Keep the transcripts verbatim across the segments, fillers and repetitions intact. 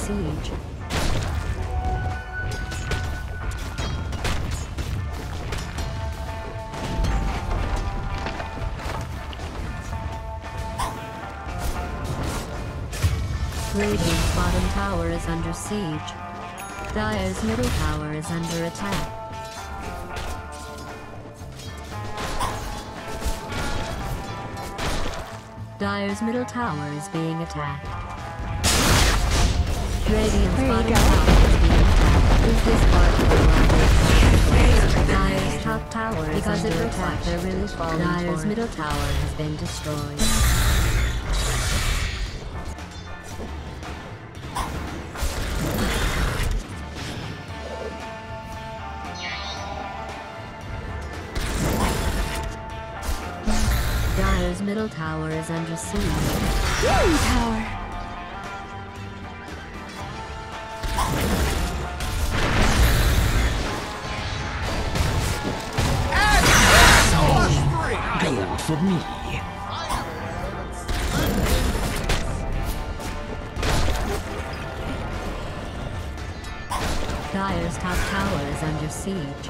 siege. Radiant's bottom tower is under siege. Dire's middle tower is under attack. Dire's middle tower is being attacked. Radiant's bottom tower is being attacked. Is this part of the ladder? Dire's top tower is because under it attack. They're really falling. Dire's middle tower has been destroyed. Dire's middle tower is under siege. Healing tower! Go for me. Dire's top tower is under siege.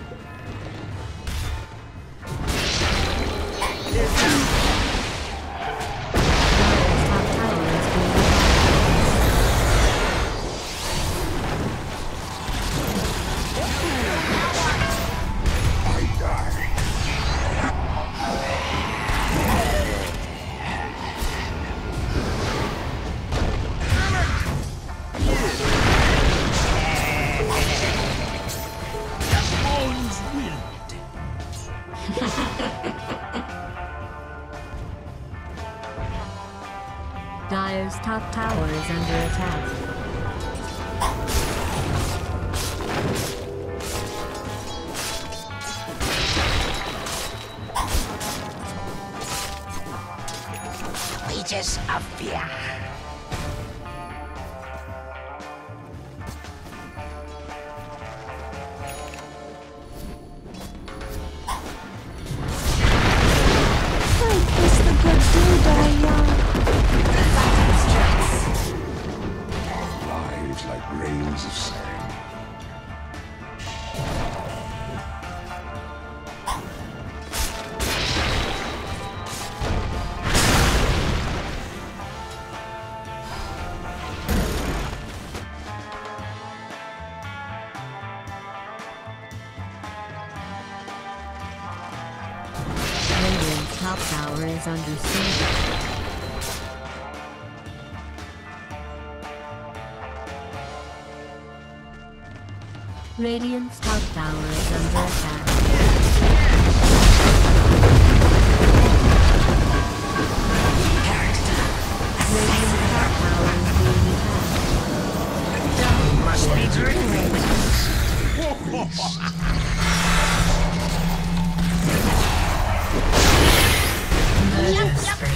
Dire's top tower is under attack. Wages of fear. Fight is the good do, Daya. Lives like grains of sand. Radiant's top tower is under siege. Radiant's top tower is under attack. Radiant's top tower is being attacked. Must be dreaming. Murder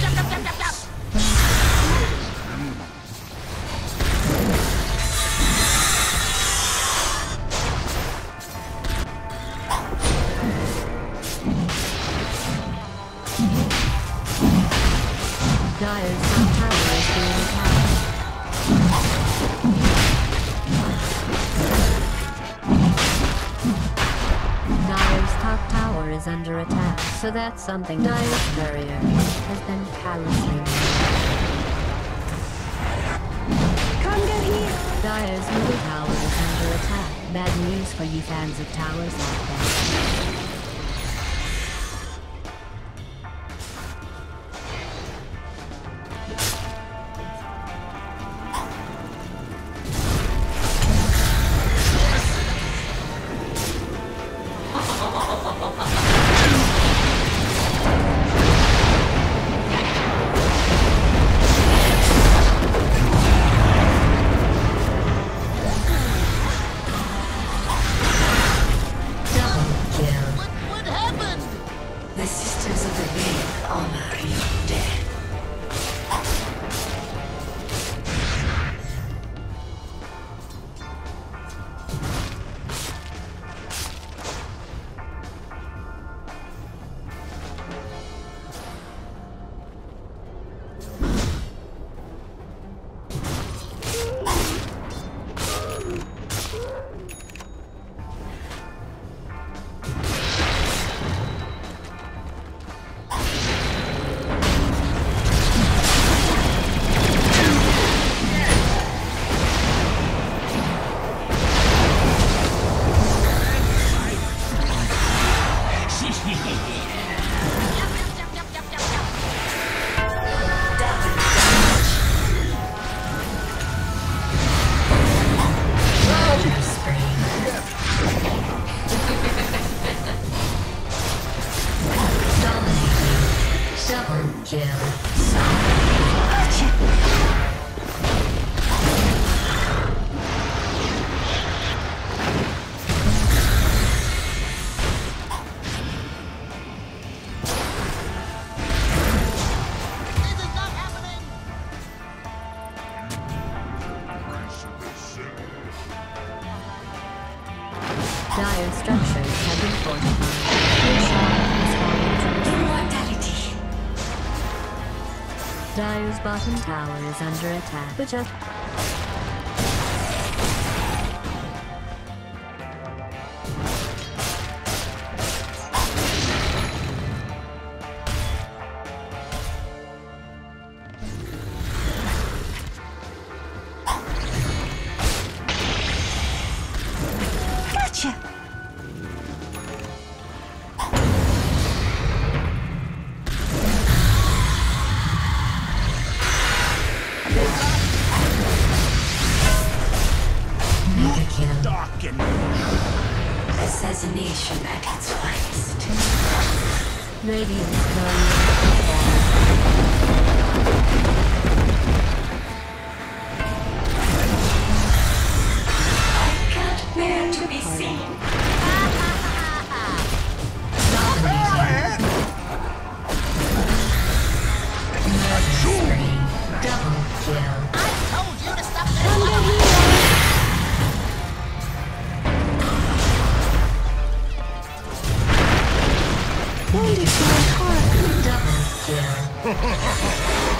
Dire's top tower is being attacked. Dire's top tower is under attack, so that's something. Dire's barrier has been callously. Come get here. Dire's middle tower is under attack. Bad news for you fans of towers like that. Double kill. Dire structures have been fortified. Radiant is falling to Immortality. Dire's bottom tower is under attack. Which up? Gotcha. Darken. Assassination at its finest. Radiant's courier. I can't bear to be seen. Double kill. Wounded my heart. Double kill.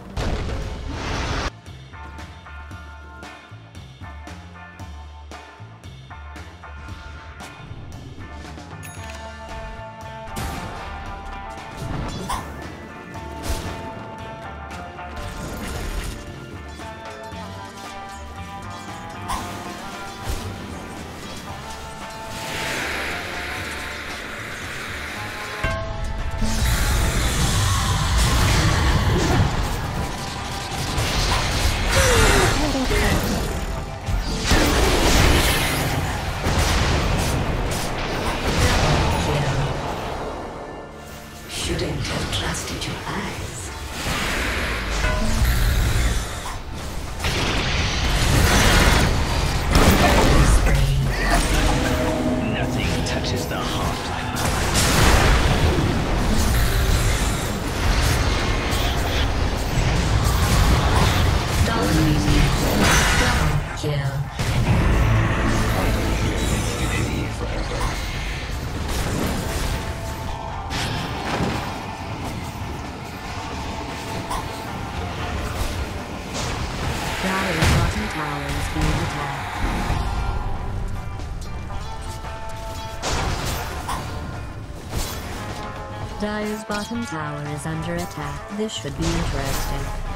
Shouldn't have trusted your eyes. Nothing touches the heart like mine. Dominating. Double kill. Dire's bottom tower is being attacked. Dire's bottom tower is under attack. This should be interesting.